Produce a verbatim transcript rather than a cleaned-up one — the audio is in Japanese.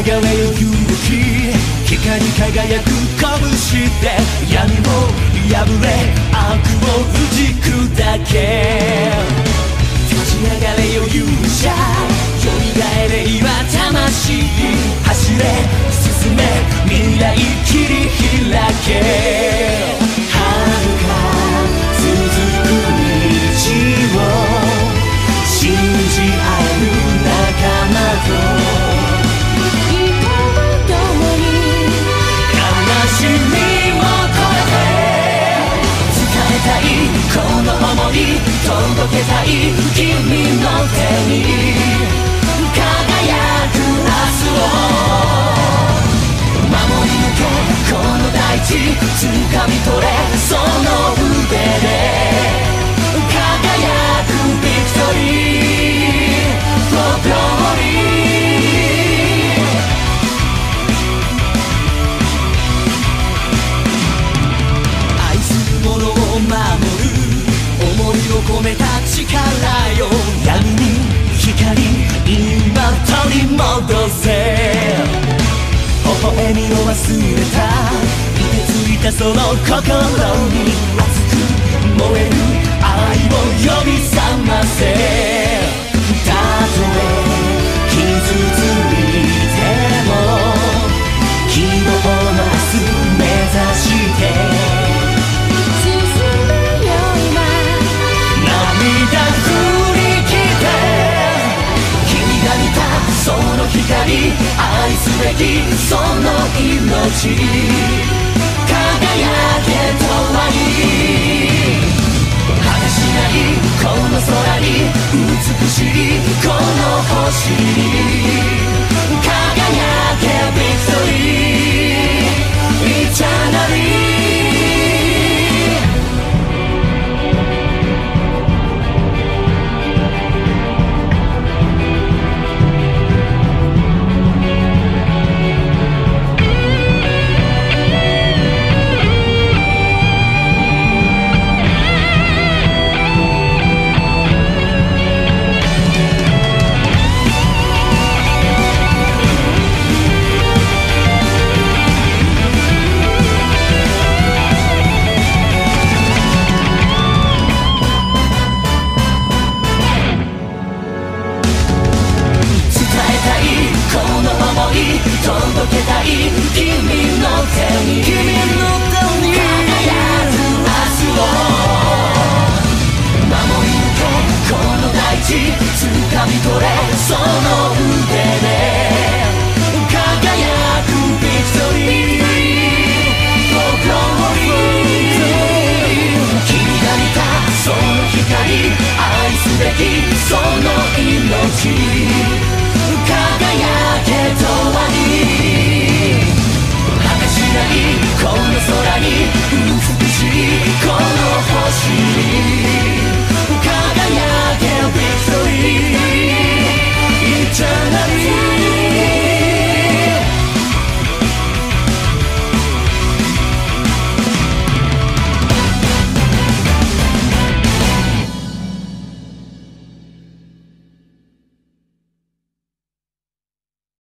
上がれよ勇気、光り輝く拳で闇を破れ悪を打ち砕け。立ち上がれよ勇者、蘇れ今魂、走れ進め未来切り開け。遥か続く道を信じ合える仲間と悲しみも越えて伝えたいこの想い、届けたい君の手に輝く明日を守り抜け。この大地掴み取れ、その腕で輝くビクトリー For glory。 愛する者を守る思いを込めた力よ、闇に光今取り戻せ。微笑みを忘れた、凍てついたその心に熱く燃える愛を呼び覚ませ。たとえ傷ついても希望の明日目指して進めよ今。涙振り切って君が見たその光、愛すべきその命